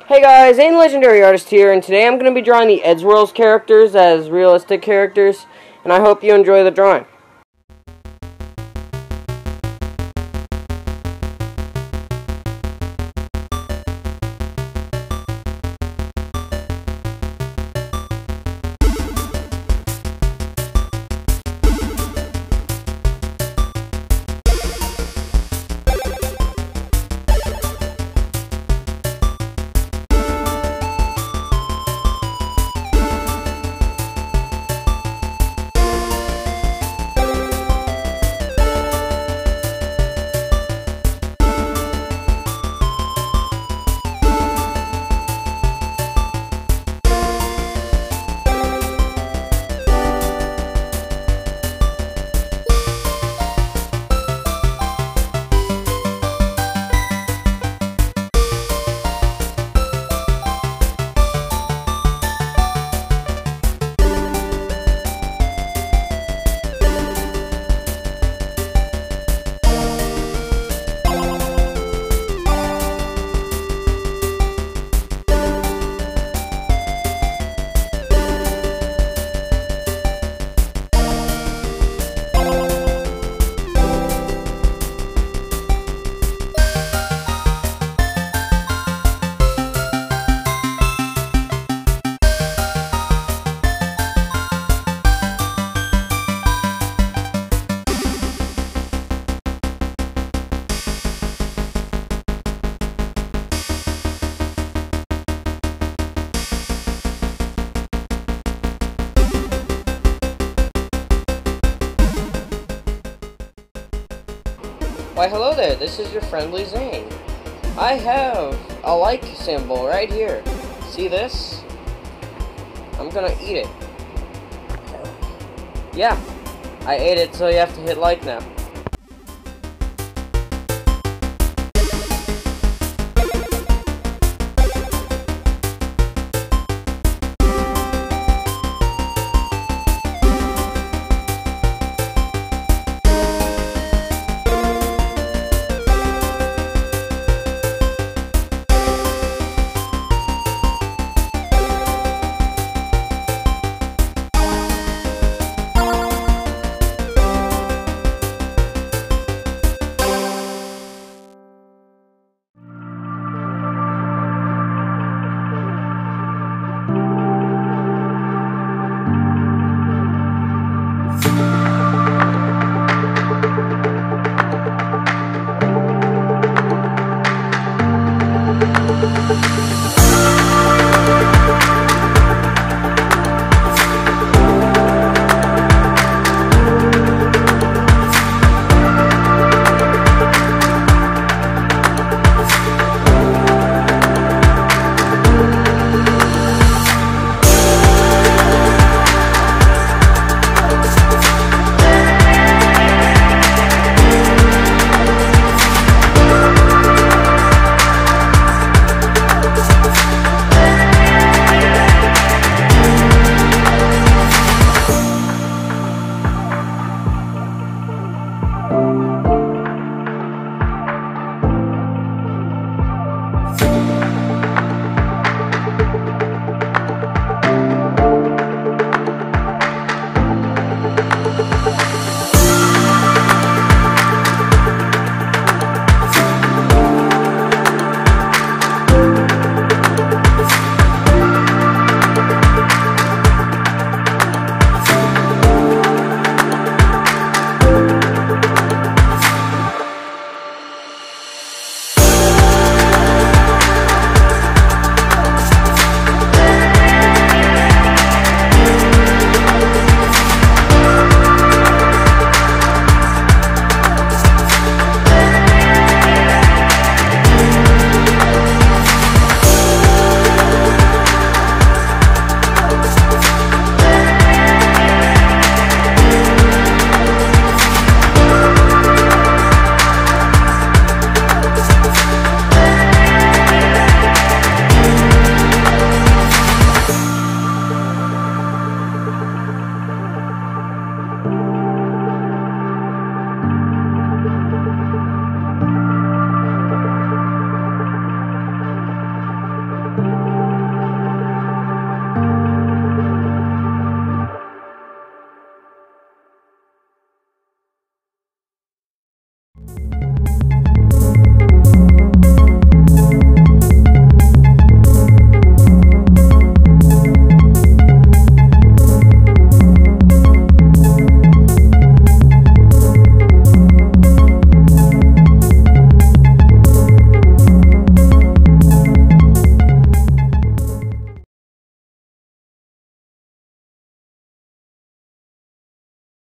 Hey guys, Aiden Legendary Artist here, and today I'm going to be drawing the Eddsworld characters as realistic characters, and I hope you enjoy the drawing. Why hello there, this is your friendly Zane. I have a like symbol right here. See this? I'm gonna eat it. Yeah, I ate it, so you have to hit like now.